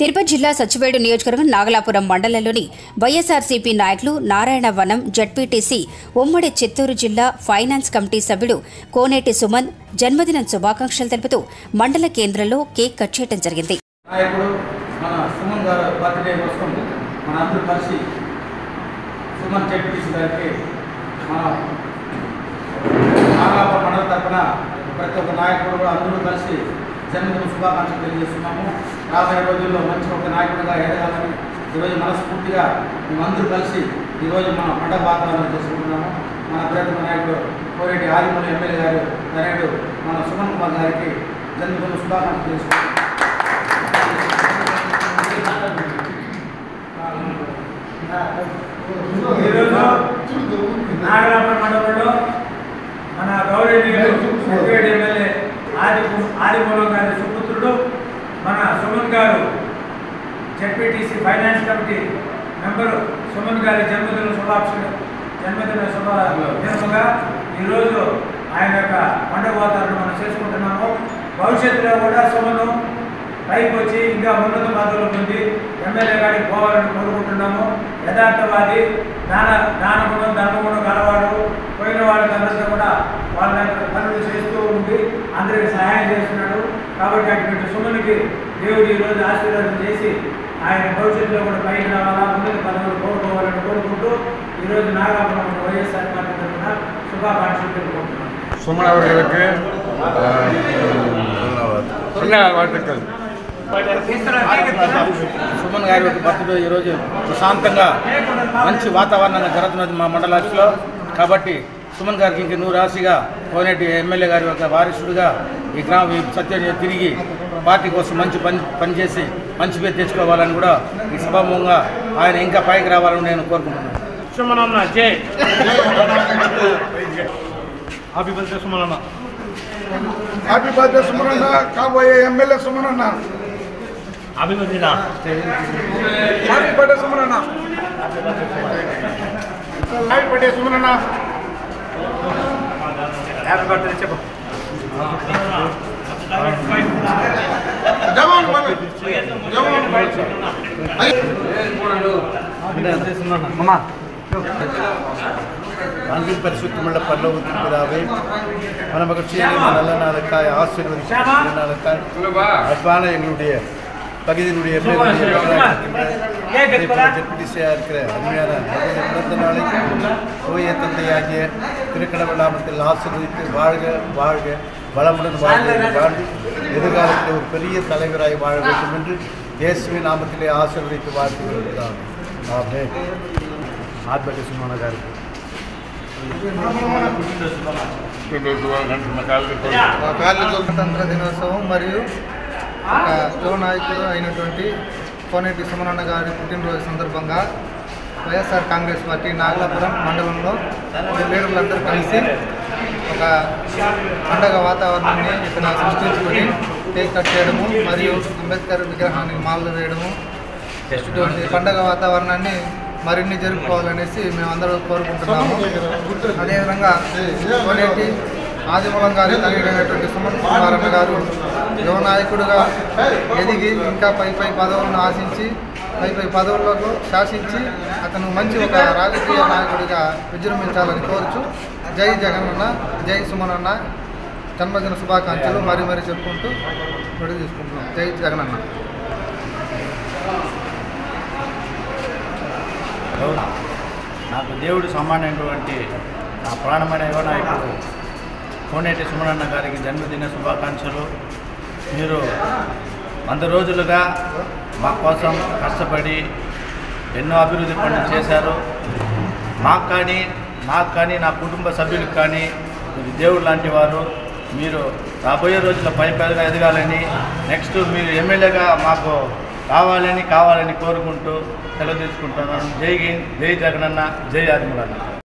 తిరుపతి జిల్లా సచివేడు నియోజకవర్గం నాగలాపురం మండలంలోని వైఎస్ఆర్సీపీ నాయకులు నారాయణవనం జడ్పీటీసీ ఉమ్మడి చిత్తూరు జిల్లా ఫైనాన్స్ కమిటీ సభ్యుడు కోనేటి సుమన్ జన్మదిన శుభాకాంక్షలు తెలుపుతూ మండల కేంద్రంలో కేక్ కట్ చేయడం జరిగింది. ప్రతి ఒక్క నాయకుడు కూడా అందరూ కలిసి జన్మదిన శుభాకాంక్షలు తెలియజేస్తున్నాము. రాబోయే రోజుల్లో మంచి ఒక నాయకుడిగా ఎదగాలని ఈరోజు మనస్ఫూర్తిగా మేమందరూ కలిసి ఈరోజు మన పండగ వాతావరణం చేసుకుంటున్నాము. మన ప్రియతమ నాయకుడు కోనేటి ఆదిమూల ఎమ్మెల్యే గారు తనయుడు మన సుమన్ కుమార్ గారికి జన్మదిన శుభాకాంక్షలు తెలుసుకుంటున్నాము. ఈరోజు నాగలాపురం మండలంలో మన గౌరవనీయులు ఎమ్మెల్యే ఆదిమూలం గారి సుపుత్రుడు మన సుమన్ గారు ZPTC finance committee member Suman గారి జన్మదిన దినముగా ఈరోజు ఆయన యొక్క పండుగ వాతావరణం మనం చేసుకుంటున్నాము. భవిష్యత్తులో కూడా సుమను పైకి వచ్చి ఇంకా ఉన్నత పదవులు పొంది ఎమ్మెల్యే గారికి పోవాలని కోరుకుంటున్నాము. యథార్థవాది, దానగుణం ధర్మగుణం కలవాడు. పోయిన వాళ్ళందరితో కూడా వాళ్ళ పనులు చేస్తూ ఉండి అందరికీ సహాయం చేస్తున్నాడు. కాబట్టి అటువంటి సుమనికి దేవుడు ఈరోజు ఆశీర్వాదం చేసి ఆయన భవిష్యత్తులో కూడా పైకి రావాలా, ఉన్నత పదవులు కోరుకోవాలని కోరుకుంటూ ఈరోజు నాగలాపురం వైఎస్ఆర్ పార్టీ తరఫున శుభాకాంక్షలు తెలుపుకుంటున్నాను. సుమన్ గారికి సుమన్ గారి యొక్క బర్త్డే ఈరోజు ప్రశాంతంగా మంచి వాతావరణంగా జరుగుతున్నది మా మండలాల్లో. కాబట్టి సుమన్ గారికి ఇంక రాశిగా కోనేటి ఎమ్మెల్యే గారి యొక్క వారసుడిగా ఈ సత్యం తిరిగి పార్టీ కోసం మంచి పనిచేసి మంచి పేరు తెచ్చుకోవాలని కూడా ఈ సభాముఖంగా ఆయన ఇంకా పైకి రావాలని నేను కోరుకుంటున్నాను. సుమనన్న జై. హ్యాపీ బర్త్డే సుమనన్న. హ్యాపీ బర్త్డే సుమనన్న. కాబోయే ఎమ్మెల్యే సుమనన్న. Happy birthday. హ్యాపీ బర్త్డే సుమనన్న. హ్యాపీ బర్త్డే సుమనన్న. హ్యాపీ బర్త్డే చెప్పు. జవాన్ அன்பின் பரிசுத்தமுள்ள பல்லவு திருப்பதாவே மனமகிழ்ச்சியாக நல்ல நாளுக்காய் ஆசீர்வதிக்காய் அன்பான எங்களுடைய பகுதியினுடைய டெப்யூட்டிஸாக இருக்கிற அருமையான பிறந்த நாளை தூய தந்தையாகிய திருக்கடவுளாமத்தில் ஆசீர்வதித்து வாழ்க வாழ்க வளமுடன் வாழ்ந்து எதிர்காலத்தில் ஒரு பெரிய தலைவராய் வாழ வேண்டும் என்று இயேசுவின் நாமத்திலே ஆசீர்வதித்து வாழ்த்து வருகிறார். ஆமென். ఆత్మహత్య సుమన గారికి స్వతంత్ర దినోత్సవం మరియు ఒక యువ నాయకుడు అయినటువంటి కోనేటి సుమనన్న గారి పుట్టినరోజు సందర్భంగా వైఎస్ఆర్ కాంగ్రెస్ పార్టీ నాగలాపురం మండలంలో లీడర్లందరూ కలిసి ఒక పండగ వాతావరణాన్ని ఇక్కడ సృష్టించుకొని కేక్ కట్ చేయడము మరియు అంబేద్కర్ విగ్రహానికి మాలలు వేయడము ఇటువంటి పండగ వాతావరణాన్ని మరిన్ని జరుపుకోవాలనేసి మేమందరూ కోరుకుంటున్నాము. అదేవిధంగా కోనేటి ఆదిమూలం గారి తల్లిడైనటువంటి సుమన్ కుమారన్న గారు యువ నాయకుడుగా ఎదిగి ఇంకా పై పదవులను ఆశించి పై పదవులకు శాసించి అతను మంచి ఒక రాజకీయ నాయకుడిగా విజృంభించాలని కోరుచు జై జగనన్న, జై సుమనన్న జన్మదిన శుభాకాంక్షలు మరీ చెప్పుకుంటూ విడుదల తీసుకుంటున్నాం. జై జగనన్న. నాకు దేవుడు సమానమైనటువంటి నా ప్రాణమైన యువ నాయకుడు కోనేటి సుమనన్న గారికి జన్మదిన శుభాకాంక్షలు. మీరు 100 రోజులుగా మా కోసం కష్టపడి ఎన్నో అభివృద్ధి పనులు చేశారు. నాకు కానీ నా కుటుంబ సభ్యులకు కానీ మీరు దేవుడు లాంటి వారు. మీరు రాబోయే రోజుల్లో పైగా ఎదగాలని, నెక్స్ట్ మీరు ఎమ్మెల్యేగా మాకు కావాలని కోరుకుంటూ సెలవు తీసుకుంటున్నాను. జై జగనన్న, జై ఆదిమూలన్న.